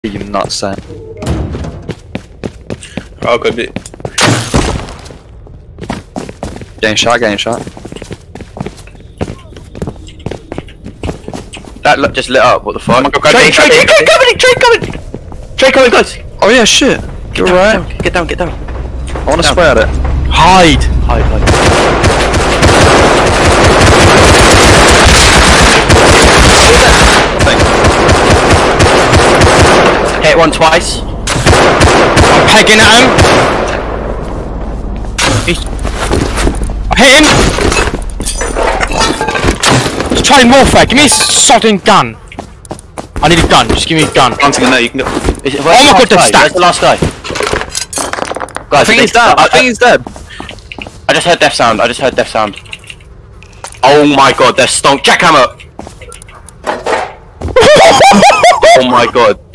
You nutsack. Oh, good bit. Getting shot, getting shot. That just lit up, what the fuck? Oh my God, Trey coming! Trey coming, guys! Oh yeah, shit. You're right. Get down. I wanna spray at it. Hide! Hit one twice. I'm pegging at him. I hit him. He's trying warfare. Give me a sodding gun. I need a gun. Just give me a gun. Planting in there, you can go. Oh my God, that's stacked. Where's the last guy? I think he's dead. I think he's dead. I just heard death sound. Oh my God, they're stonk. Jackhammer. Oh my God.